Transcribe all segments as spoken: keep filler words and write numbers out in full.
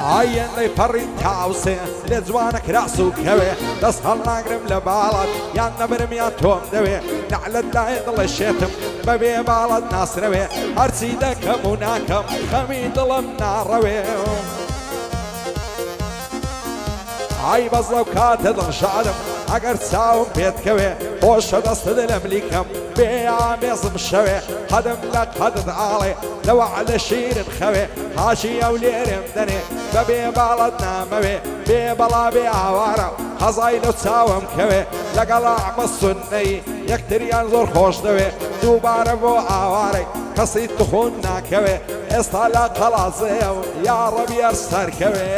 ئایەن لەی پەڕی تاوسێ لێ جوانە کراس و کەوێ دەست هەڵناگرم لە باڵات یان نەبرم یان تۆم دەوێ نەعلت لای دڵە شێتم بەبێ باڵت ناسرەوێ هەرچی دەکەم و ناکەم خەمی دڵم ناڕەوێ ئای بەز لەو کاتە دڵشادم ئەگەر چاوم پێتکەوێ خۆشە دەستت لەم لیکەم بێ ئامێزم شەوێ قەدم لە قەدت ئاڵێ لەوە لە شیرن خەوێ هاشی ئەو لێرم دەنێ بەبێ باڵت نامەوێ بێ بەڵا بێ ئاوارە حەزای لەو چاوم کەوێ لەگەڵا ئەمە سونەی یەکتریان زۆر خۆش دەوێ دووبارە بۆ ئاوارەی کەسی تخون ناکەوێ ئێستا لە قەڵازەیە و یا ڕەبی هەر سەرکەوێ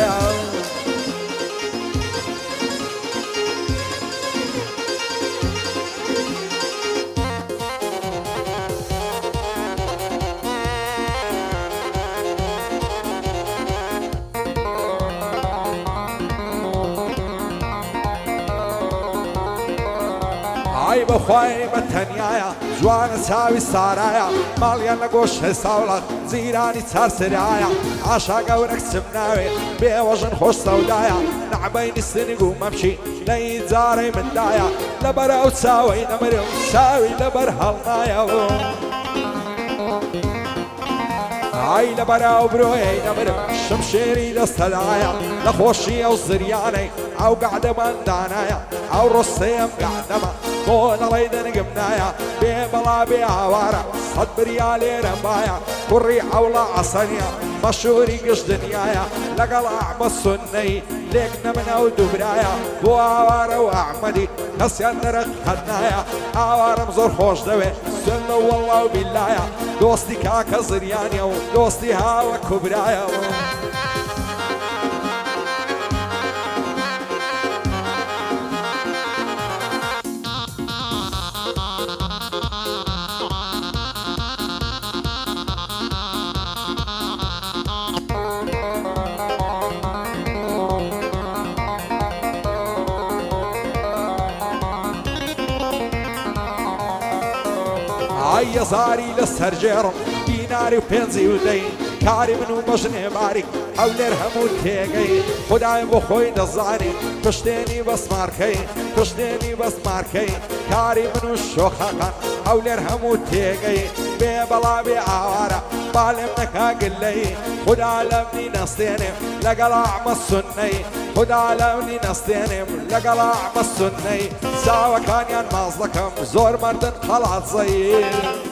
ئای بەخوای بە تەنیایە جوانە چاوی سارایە ماڵیان لە گۆش هێساوڵات جیرانی چارسەرایە ئاشا گەورە کچم ناوێ بێوەژن خۆش سەودایە نەعبەینی سنگ و مەمچی نەی جارەی مندایە لەبەر ئەو چاوەی نەمرم چاوی لەبەر هەڵنایەوە ئای لەبەراو برۆی نەمرم شمشێری دەستەدایە لە خۆشی ئەو زریانەی ئەو گەعدەمان دانایە ئەو ڕۆستەیەم گەعدەمە بۆ نەڵەی دەنگم نایە بێ بەڵا بێ ئاوارە سەد بریا لێرەم وایە کوڕی ئەوڵە ئەسەنیە مەشهوری گشت دنیایە لەگەڵ ئەحمە سونەی لێک نەمنە و دووبرایە بۆ ئاوارە و ئەحمەدی کەسیان نەرەق قەت نایە ئاوارم زۆر خۆش دەوێ سنە وەڵڵا و بیلایە دۆستی کاکە زریانیە و دۆستی هاوە کوبرایە ئای زاری لە سەرجێڕم دیناری و پێنجی و دەی کاری من و بەژنێ باریک ئەو لێر هەموو تێگەی خدای بۆ خۆی دەزانی پشتێنی بەسمارکەی پشتێنی بەسمارکەی کاری من و شۆخەکان ئەو لێر هەموو تێگەی بێ بەڵا بێ ئاوارە بالێم نەکا گلەی خدا لەمنی نەستێنێم لەگەڵ ئەحمە سونەی خدا لەمنی نەستێنێم لەگەڵ ئەحمە سونەی چاوەکانیان ماز دەکەم زۆر مەردن قەڵات زەیر